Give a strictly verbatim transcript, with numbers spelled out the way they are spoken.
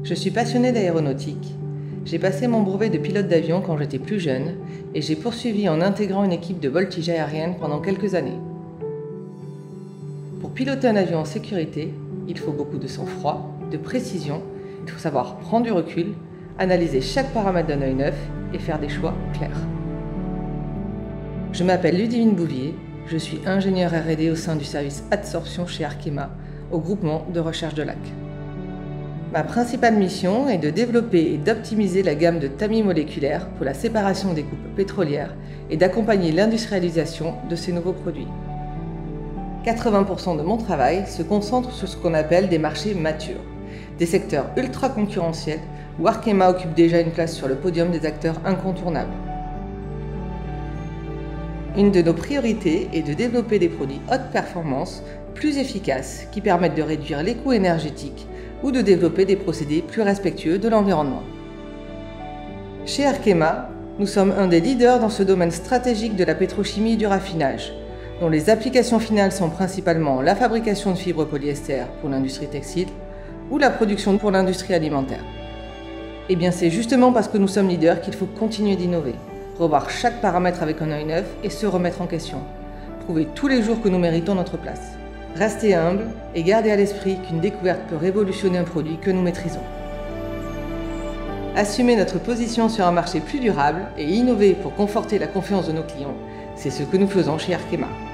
Je suis passionnée d'aéronautique. J'ai passé mon brevet de pilote d'avion quand j'étais plus jeune et j'ai poursuivi en intégrant une équipe de voltige aérienne pendant quelques années. Pour piloter un avion en sécurité, il faut beaucoup de sang-froid, de précision, il faut savoir prendre du recul, analyser chaque paramètre d'un œil neuf et faire des choix clairs. Je m'appelle Ludivine Bouvier, je suis ingénieure R et D au sein du service adsorption chez Arkema, au groupement de recherche de lac. Ma principale mission est de développer et d'optimiser la gamme de tamis moléculaires pour la séparation des coupes pétrolières et d'accompagner l'industrialisation de ces nouveaux produits. quatre-vingts pour cent de mon travail se concentre sur ce qu'on appelle des marchés matures, des secteurs ultra concurrentiels où Arkema occupe déjà une place sur le podium des acteurs incontournables. Une de nos priorités est de développer des produits haute performance, plus efficaces, qui permettent de réduire les coûts énergétiques ou de développer des procédés plus respectueux de l'environnement. Chez Arkema, nous sommes un des leaders dans ce domaine stratégique de la pétrochimie et du raffinage, dont les applications finales sont principalement la fabrication de fibres polyester pour l'industrie textile ou la production pour l'industrie alimentaire. Et bien c'est justement parce que nous sommes leaders qu'il faut continuer d'innover, revoir chaque paramètre avec un œil neuf et se remettre en question, prouver tous les jours que nous méritons notre place. Restez humble et gardez à l'esprit qu'une découverte peut révolutionner un produit que nous maîtrisons. Assumer notre position sur un marché plus durable et innover pour conforter la confiance de nos clients, c'est ce que nous faisons chez Arkema.